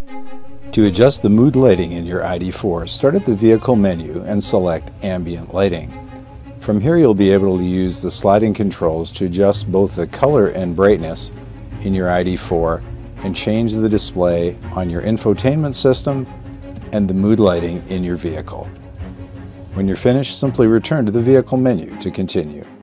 To adjust the mood lighting in your ID.4, start at the vehicle menu and select ambient lighting. From here you'll be able to use the sliding controls to adjust both the color and brightness in your ID.4 and change the display on your infotainment system and the mood lighting in your vehicle. When you're finished, simply return to the vehicle menu to continue.